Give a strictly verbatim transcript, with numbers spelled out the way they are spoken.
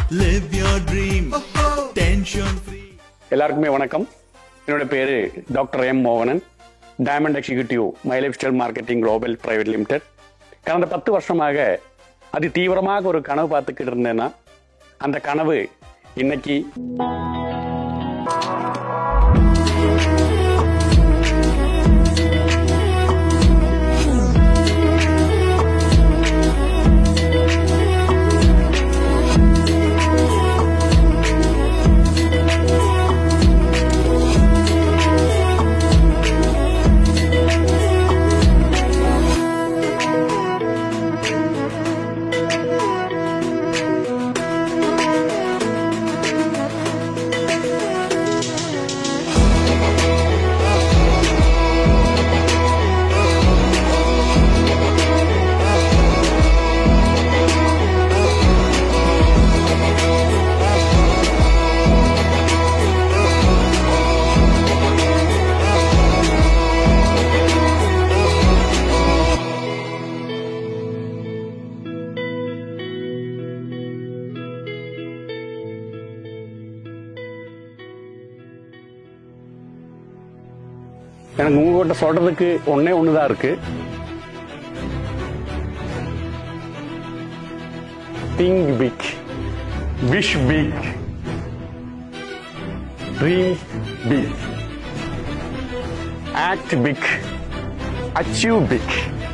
Live your dream. Tension free. எல்லாருக்குமே வணக்கம். என்னோட பேரு டாக்டர் எம் மோகனன், diamond executive Mi Lifestyle Marketing Global private limited. கடந்த பத்து வருஷமாக அதி தீவிரமாக ஒரு கனவு பார்த்துக்கிட்டு இருந்தேன்னா அந்த கனவு இன்னைக்கு எனக்கு உங்ககிட்ட சொல்றதுக்கு ஒன்னே ஒண்ணுதான் இருக்கு. Think big, wish big, dream big, act big, achieve big.